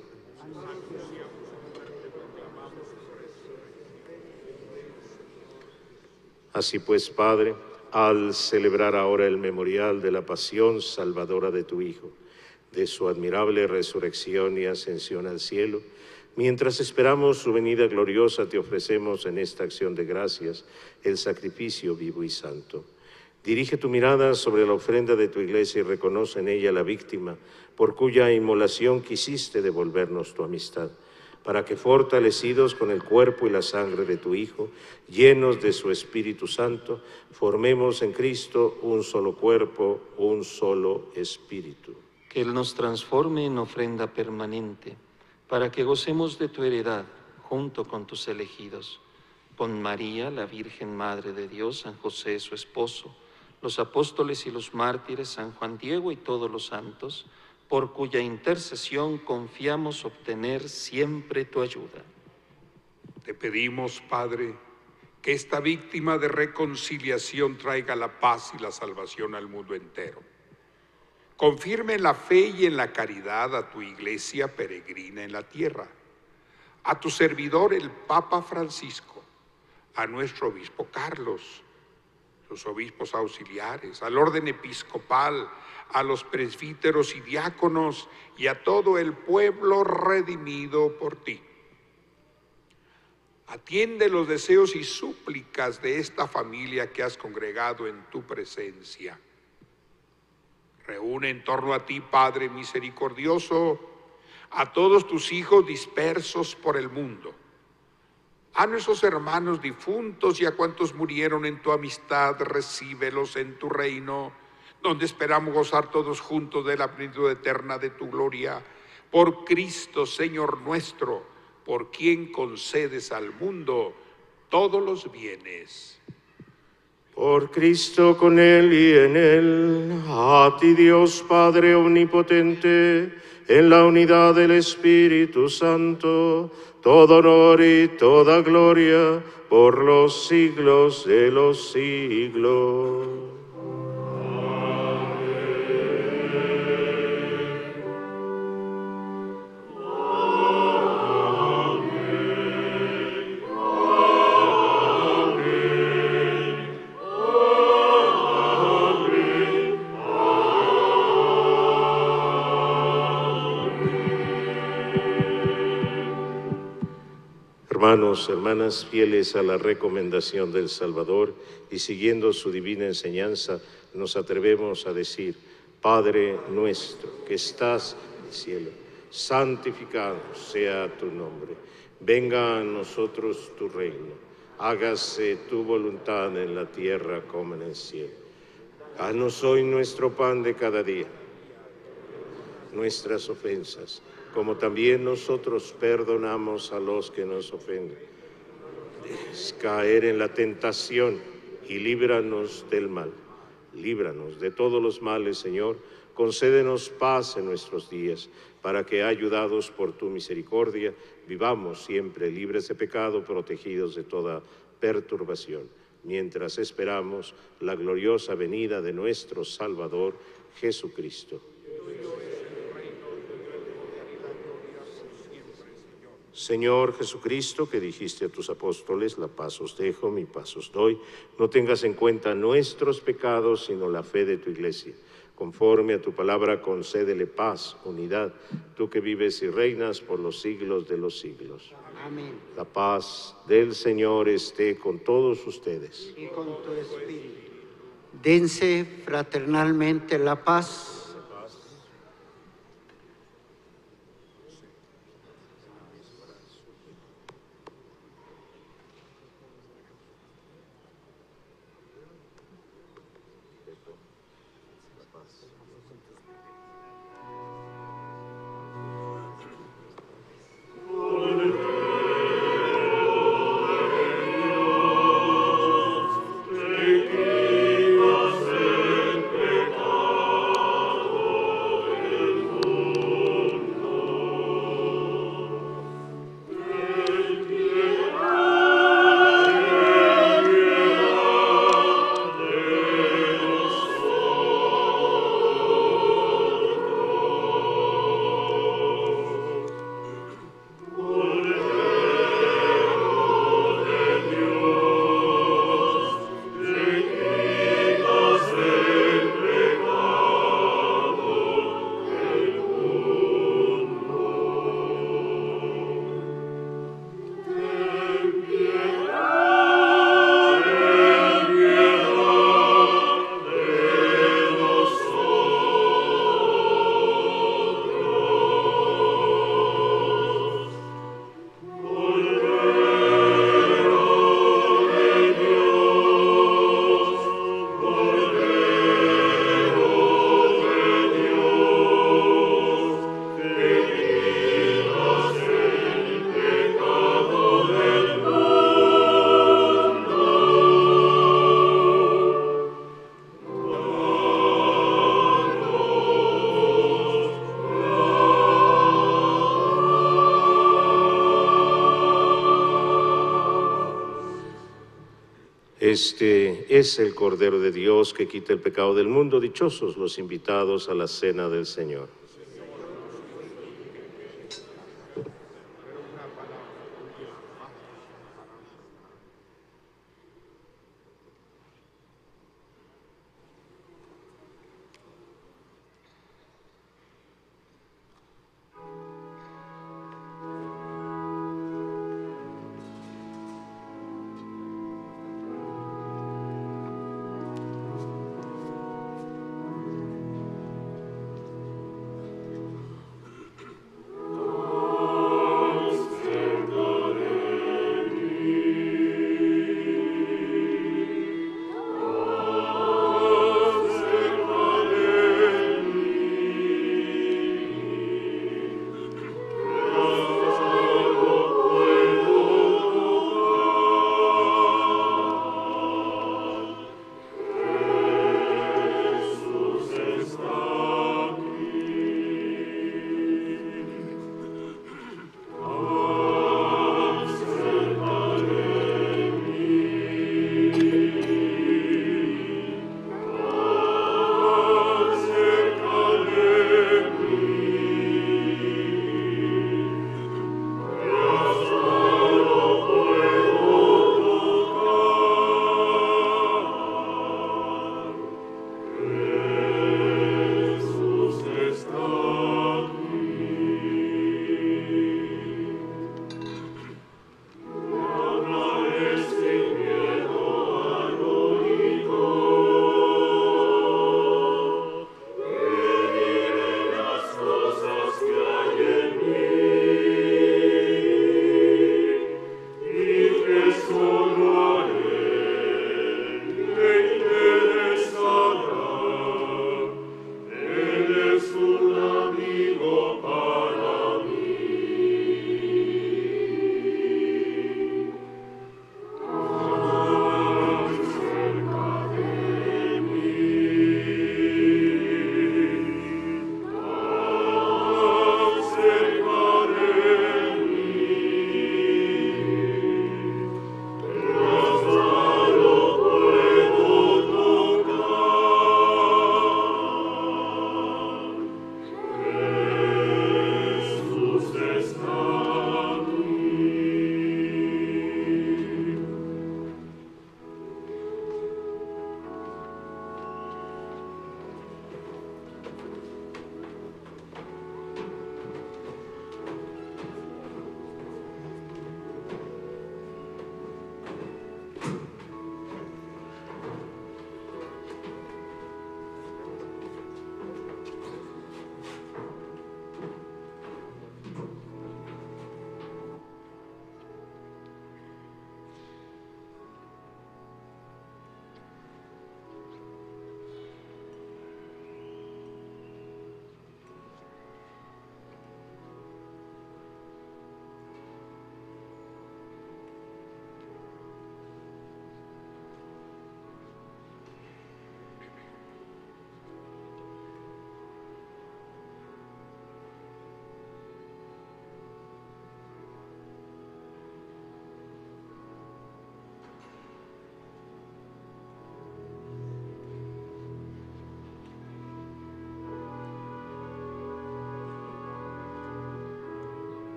Así pues, Padre, al celebrar ahora el memorial de la pasión salvadora de tu Hijo, de su admirable resurrección y ascensión al cielo, mientras esperamos su venida gloriosa, te ofrecemos en esta acción de gracias el sacrificio vivo y santo. Dirige tu mirada sobre la ofrenda de tu Iglesia y reconoce en ella la víctima por cuya inmolación quisiste devolvernos tu amistad, para que fortalecidos con el cuerpo y la sangre de tu Hijo, llenos de su Espíritu Santo, formemos en Cristo un solo cuerpo, un solo espíritu. Que Él nos transforme en ofrenda permanente, para que gocemos de tu heredad junto con tus elegidos. Con María, la Virgen Madre de Dios, San José, su esposo, los apóstoles y los mártires, San Juan Diego y todos los santos, por cuya intercesión confiamos obtener siempre tu ayuda. Te pedimos, Padre, que esta víctima de reconciliación traiga la paz y la salvación al mundo entero. Confirme en la fe y en la caridad a tu Iglesia peregrina en la tierra, a tu servidor el Papa Francisco, a nuestro obispo Carlos, los obispos auxiliares, al orden episcopal, a los presbíteros y diáconos y a todo el pueblo redimido por ti. Atiende los deseos y súplicas de esta familia que has congregado en tu presencia. Reúne en torno a ti, Padre misericordioso, a todos tus hijos dispersos por el mundo, a nuestros hermanos difuntos y a cuantos murieron en tu amistad, recíbelos en tu reino, donde esperamos gozar todos juntos de la plenitud eterna de tu gloria. Por Cristo, Señor nuestro, por quien concedes al mundo todos los bienes. Por Cristo, con Él y en Él, a ti Dios Padre omnipotente, en la unidad del Espíritu Santo, todo honor y toda gloria por los siglos de los siglos. Hermanos, hermanas, fieles a la recomendación del Salvador y siguiendo su divina enseñanza, nos atrevemos a decir: Padre nuestro que estás en el cielo, santificado sea tu nombre. Venga a nosotros tu reino. Hágase tu voluntad en la tierra como en el cielo. Danos hoy nuestro pan de cada día, nuestras ofensas, como también nosotros perdonamos a los que nos ofenden. Dejes caer en la tentación y líbranos del mal. Líbranos de todos los males, Señor. Concédenos paz en nuestros días, para que, ayudados por tu misericordia, vivamos siempre libres de pecado, protegidos de toda perturbación, mientras esperamos la gloriosa venida de nuestro Salvador, Jesucristo. Señor Jesucristo, que dijiste a tus apóstoles, la paz os dejo, mi paz os doy, no tengas en cuenta nuestros pecados, sino la fe de tu Iglesia. Conforme a tu palabra, concédele paz, unidad, tú que vives y reinas por los siglos de los siglos. Amén. La paz del Señor esté con todos ustedes. Y con tu espíritu. Dense fraternalmente la paz. Este es el Cordero de Dios que quita el pecado del mundo. Dichosos los invitados a la cena del Señor.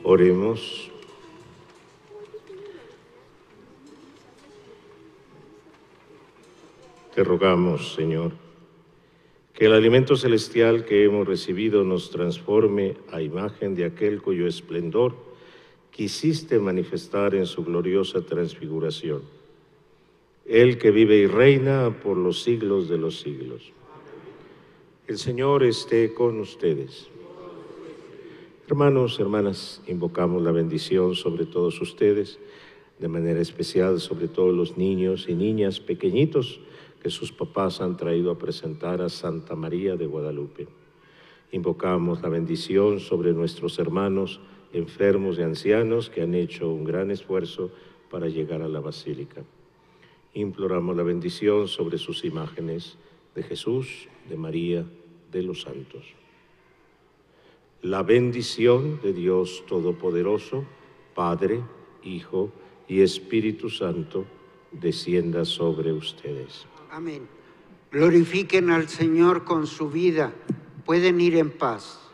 Oremos. Te rogamos, Señor, que el alimento celestial que hemos recibido nos transforme a imagen de aquel cuyo esplendor quisiste manifestar en su gloriosa transfiguración. Él que vive y reina por los siglos de los siglos. El Señor esté con ustedes. Hermanos, hermanas, invocamos la bendición sobre todos ustedes, de manera especial sobre todos los niños y niñas pequeñitos que sus papás han traído a presentar a Santa María de Guadalupe. Invocamos la bendición sobre nuestros hermanos enfermos y ancianos que han hecho un gran esfuerzo para llegar a la Basílica. Imploramos la bendición sobre sus imágenes de Jesús, de María, de los santos. La bendición de Dios Todopoderoso, Padre, Hijo y Espíritu Santo, descienda sobre ustedes. Amén. Glorifiquen al Señor con su vida. Pueden ir en paz.